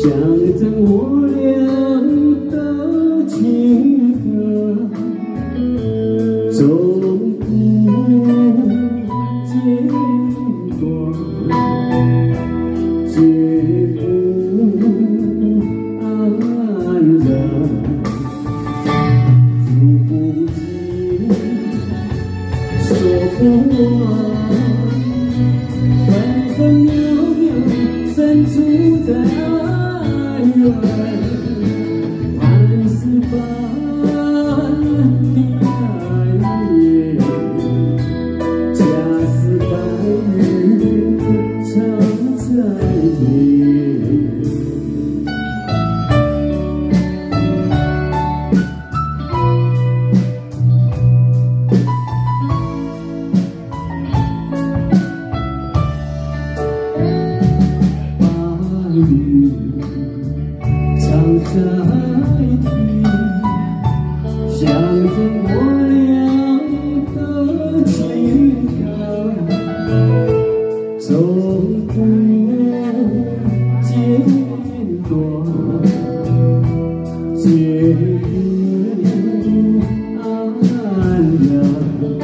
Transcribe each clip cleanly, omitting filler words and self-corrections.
象征我俩的情歌，终不间断，绝不安然。数不尽，说不完。 分分秒秒深处在爱缘，盼是般的爱恋，假使白日常在天。 雨常在听，象征我俩的情感，终不间断，绝不安然。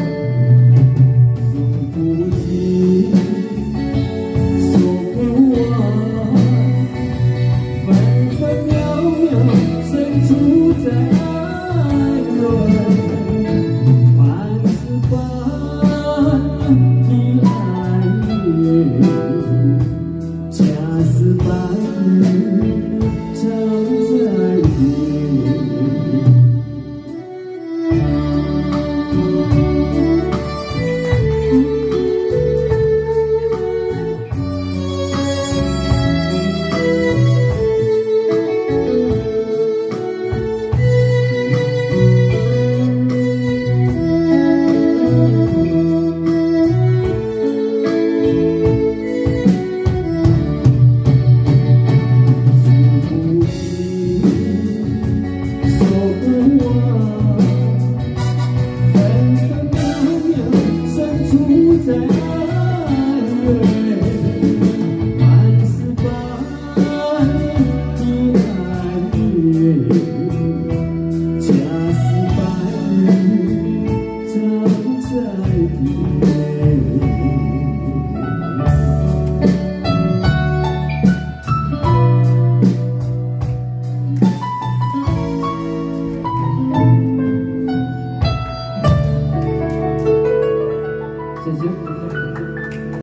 数不尽，说不完。 分分秒秒深处在爱缘，盼是般的爱恋，假使白日常在天。 在爱缘，盼是般的爱恋，假使白日常在天。谢谢。